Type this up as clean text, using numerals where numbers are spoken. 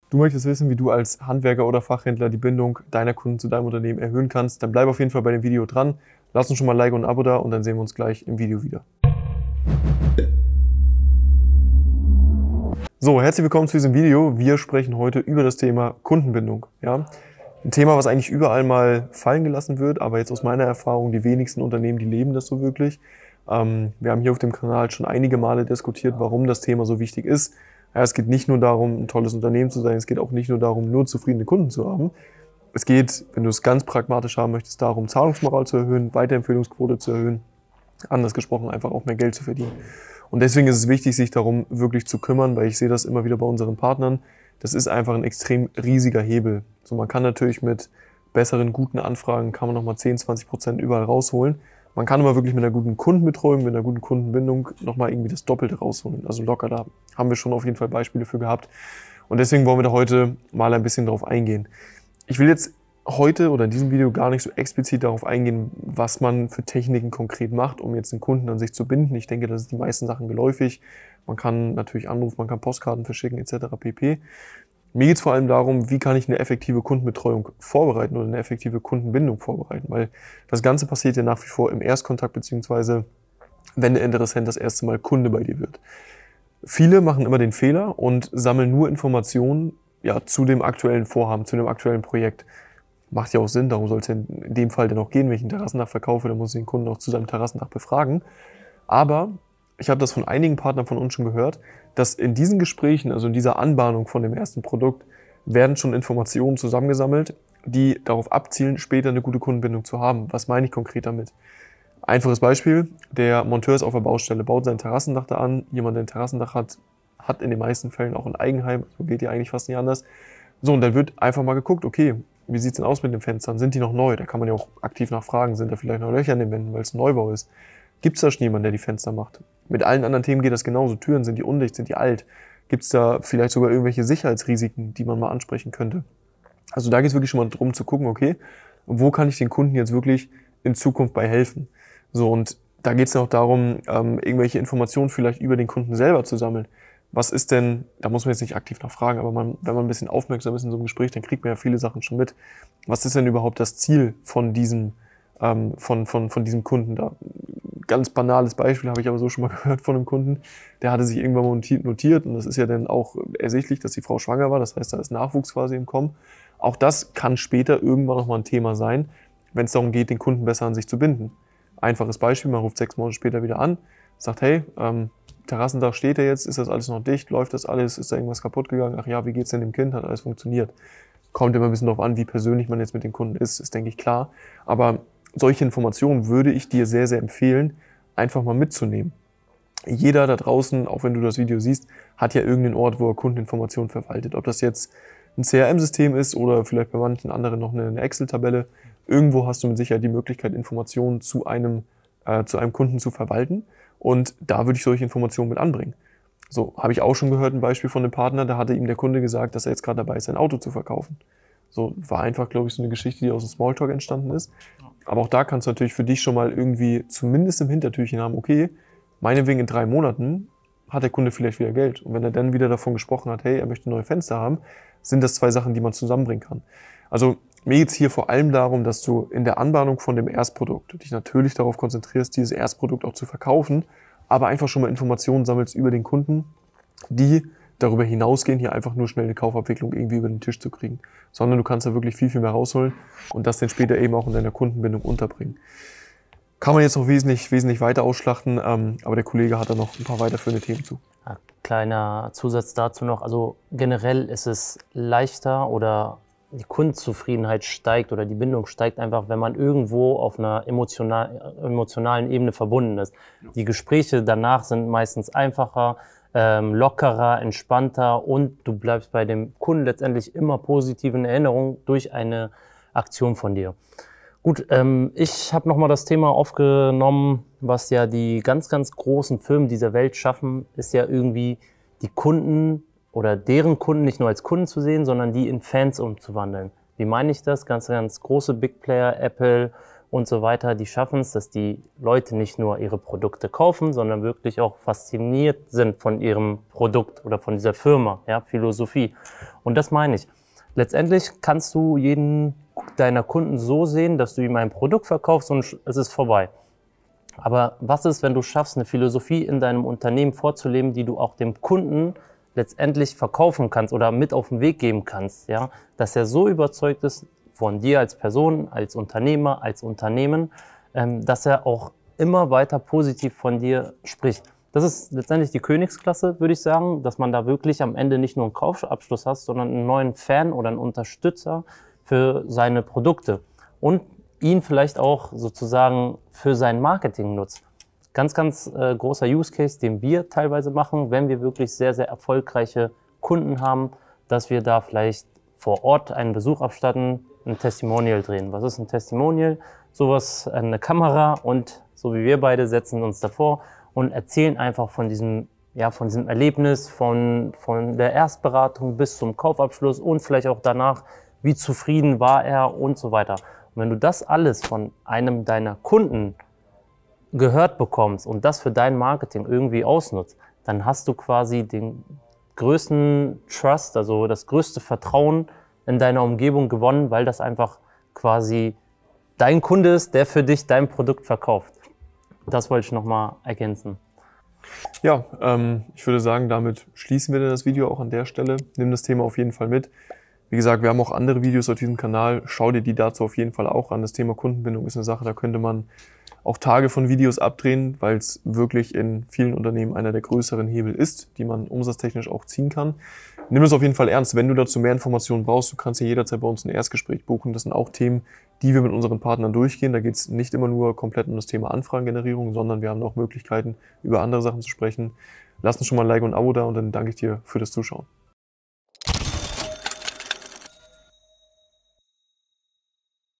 Du möchtest wissen, wie du als Handwerker oder Fachhändler die Bindung deiner Kunden zu deinem Unternehmen erhöhen kannst, dann bleib auf jeden Fall bei dem Video dran. Lass uns schon mal ein Like und ein Abo da und dann sehen wir uns gleich im Video wieder. So, herzlich willkommen zu diesem Video. Wir sprechen heute über das Thema Kundenbindung. Ja? Ein Thema, was eigentlich überall mal fallen gelassen wird, aber jetzt aus meiner Erfahrung, die wenigsten Unternehmen, die leben das so wirklich. Wir haben hier auf dem Kanal schon einige Male diskutiert, warum das Thema so wichtig ist. Ja, es geht nicht nur darum, ein tolles Unternehmen zu sein, es geht auch nicht nur darum, nur zufriedene Kunden zu haben. Es geht, wenn du es ganz pragmatisch haben möchtest, darum, Zahlungsmoral zu erhöhen, Weiterempfehlungsquote zu erhöhen, anders gesprochen, einfach auch mehr Geld zu verdienen. Und deswegen ist es wichtig, sich darum wirklich zu kümmern, weil ich sehe das immer wieder bei unseren Partnern. Das ist einfach ein extrem riesiger Hebel. So, man kann natürlich mit besseren, guten Anfragen, kann man nochmal 10-20% überall rausholen. Man kann aber wirklich mit einer guten Kundenbetreuung, mit einer guten Kundenbindung nochmal irgendwie das Doppelte rausholen. Also locker, da haben wir schon auf jeden Fall Beispiele für gehabt. Und deswegen wollen wir da heute mal ein bisschen drauf eingehen. Ich will jetzt heute oder in diesem Video gar nicht so explizit darauf eingehen, was man für Techniken konkret macht, um jetzt einen Kunden an sich zu binden. Ich denke, das ist die meisten Sachen geläufig. Man kann natürlich anrufen, man kann Postkarten verschicken etc. pp. Mir geht es vor allem darum, wie kann ich eine effektive Kundenbetreuung vorbereiten oder eine effektive Kundenbindung vorbereiten, weil das Ganze passiert ja nach wie vor im Erstkontakt beziehungsweise wenn der Interessent das erste Mal Kunde bei dir wird. Viele machen immer den Fehler und sammeln nur Informationen zu dem aktuellen Vorhaben, zu dem aktuellen Projekt. Macht ja auch Sinn, darum soll es ja in dem Fall dann auch gehen, wenn ich ein Terrassendach verkaufe, dann muss ich den Kunden auch zu seinem Terrassendach befragen. Aber ich habe das von einigen Partnern von uns schon gehört, dass in diesen Gesprächen, also in dieser Anbahnung von dem ersten Produkt, werden schon Informationen zusammengesammelt, die darauf abzielen, später eine gute Kundenbindung zu haben. Was meine ich konkret damit? Einfaches Beispiel, der Monteur ist auf der Baustelle, baut sein Terrassendach da an. Jemand, der ein Terrassendach hat, hat in den meisten Fällen auch ein Eigenheim, so geht ja eigentlich fast nicht anders. So, und dann wird einfach mal geguckt, okay, wie sieht es denn aus mit den Fenstern? Sind die noch neu? Da kann man ja auch aktiv nachfragen, sind da vielleicht noch Löcher in den Wänden, weil es ein Neubau ist? Gibt es da schon jemanden, der die Fenster macht? Mit allen anderen Themen geht das genauso. Türen, sind die undicht, sind die alt? Gibt es da vielleicht sogar irgendwelche Sicherheitsrisiken, die man mal ansprechen könnte? Also da geht es wirklich schon mal darum zu gucken, okay, wo kann ich den Kunden jetzt wirklich in Zukunft bei helfen? So, und da geht es auch darum, irgendwelche Informationen vielleicht über den Kunden selber zu sammeln. Was ist denn, da muss man jetzt nicht aktiv nachfragen, aber wenn man ein bisschen aufmerksam ist in so einem Gespräch, dann kriegt man ja viele Sachen schon mit. Was ist denn überhaupt das Ziel von diesem diesem Kunden da? Ganz banales Beispiel habe ich aber so schon mal gehört von einem Kunden. Der hatte sich irgendwann mal notiert und das ist ja dann auch ersichtlich, dass die Frau schwanger war. Das heißt, da ist Nachwuchs quasi im Kommen. Auch das kann später irgendwann nochmal ein Thema sein, wenn es darum geht, den Kunden besser an sich zu binden. Einfaches Beispiel, man ruft 6 Monate später wieder an, sagt, hey, Terrassendach steht ja jetzt, ist das alles noch dicht, läuft das alles, ist da irgendwas kaputt gegangen? Ach ja, wie geht's denn dem Kind? Hat alles funktioniert? Kommt immer ein bisschen darauf an, wie persönlich man jetzt mit den Kunden ist denke ich klar. Aber solche Informationen würde ich dir sehr, sehr empfehlen, einfach mal mitzunehmen. Jeder da draußen, auch wenn du das Video siehst, hat ja irgendeinen Ort, wo er Kundeninformationen verwaltet. Ob das jetzt ein CRM-System ist oder vielleicht bei manchen anderen noch eine Excel-Tabelle. Irgendwo hast du mit Sicherheit die Möglichkeit, Informationen zu einem Kunden zu verwalten. Und da würde ich solche Informationen mit anbringen. So, habe ich auch schon gehört, ein Beispiel von einem Partner, da hatte ihm der Kunde gesagt, dass er jetzt gerade dabei ist, sein Auto zu verkaufen. So, war einfach, glaube ich, so eine Geschichte, die aus dem Smalltalk entstanden ist. Aber auch da kannst du natürlich für dich schon mal irgendwie zumindest im Hintertürchen haben, okay, meinetwegen in 3 Monaten hat der Kunde vielleicht wieder Geld. Und wenn er dann wieder davon gesprochen hat, hey, er möchte neue Fenster haben, sind das 2 Sachen, die man zusammenbringen kann. Also mir geht es hier vor allem darum, dass du in der Anbahnung von dem Erstprodukt dich natürlich darauf konzentrierst, dieses Erstprodukt auch zu verkaufen, aber einfach schon mal Informationen sammelst über den Kunden, die darüber hinausgehen, hier einfach nur schnell eine Kaufabwicklung irgendwie über den Tisch zu kriegen. Sondern du kannst da wirklich viel, viel mehr rausholen und das dann später eben auch in deiner Kundenbindung unterbringen. Kann man jetzt noch wesentlich weiter ausschlachten, aber der Kollege hat da noch ein paar weiterführende Themen zu. Ja, kleiner Zusatz dazu noch, also generell ist es leichter oder die Kundenzufriedenheit steigt oder die Bindung steigt einfach, wenn man irgendwo auf einer emotionalen Ebene verbunden ist. Die Gespräche danach sind meistens einfacher, lockerer, entspannter und du bleibst bei dem Kunden letztendlich immer positiv in Erinnerung durch eine Aktion von dir. Gut, ich habe nochmal das Thema aufgenommen, was ja die ganz, ganz großen Firmen dieser Welt schaffen, ist ja irgendwie die Kunden oder deren Kunden nicht nur als Kunden zu sehen, sondern die in Fans umzuwandeln. Wie meine ich das? Ganz, ganz große Big Player, Apple und so weiter, die schaffen es, dass die Leute nicht nur ihre Produkte kaufen, sondern wirklich auch fasziniert sind von ihrem Produkt oder von dieser Firma, ja, Philosophie. Und das meine ich. Letztendlich kannst du jeden deiner Kunden so sehen, dass du ihm ein Produkt verkaufst und es ist vorbei. Aber was ist, wenn du schaffst, eine Philosophie in deinem Unternehmen vorzuleben, die du auch dem Kunden letztendlich verkaufen kannst oder mit auf den Weg geben kannst, ja, dass er so überzeugt ist von dir als Person, als Unternehmer, als Unternehmen, dass er auch immer weiter positiv von dir spricht. Das ist letztendlich die Königsklasse, würde ich sagen, dass man da wirklich am Ende nicht nur einen Kaufabschluss hat, sondern einen neuen Fan oder einen Unterstützer für seine Produkte und ihn vielleicht auch sozusagen für sein Marketing nutzt. Ganz, ganz großer Use Case, den wir teilweise machen, wenn wir wirklich sehr, sehr erfolgreiche Kunden haben, dass wir da vielleicht vor Ort einen Besuch abstatten, ein Testimonial drehen. Was ist ein Testimonial? Sowas, eine Kamera und so wie wir beide setzen uns davor und erzählen einfach von diesem, ja, von diesem Erlebnis, von der Erstberatung bis zum Kaufabschluss und vielleicht auch danach, wie zufrieden war er und so weiter. Und wenn du das alles von einem deiner Kunden gehört bekommst und das für dein Marketing irgendwie ausnutzt, dann hast du quasi den größten Trust, also das größte Vertrauen in deiner Umgebung gewonnen, weil das einfach quasi dein Kunde ist, der für dich dein Produkt verkauft. Das wollte ich nochmal ergänzen. Ja, ich würde sagen, damit schließen wir das Video auch an der Stelle. Nimm das Thema auf jeden Fall mit. Wie gesagt, wir haben auch andere Videos auf diesem Kanal. Schau dir die dazu auf jeden Fall auch an. Das Thema Kundenbindung ist eine Sache, da könnte man auch Tage von Videos abdrehen, weil es wirklich in vielen Unternehmen einer der größeren Hebel ist, die man umsatztechnisch auch ziehen kann. Nimm es auf jeden Fall ernst. Wenn du dazu mehr Informationen brauchst, du kannst ja jederzeit bei uns ein Erstgespräch buchen. Das sind auch Themen, die wir mit unseren Partnern durchgehen. Da geht es nicht immer nur komplett um das Thema Anfragengenerierung, sondern wir haben auch Möglichkeiten, über andere Sachen zu sprechen. Lass uns schon mal ein Like und ein Abo da und dann danke ich dir für das Zuschauen.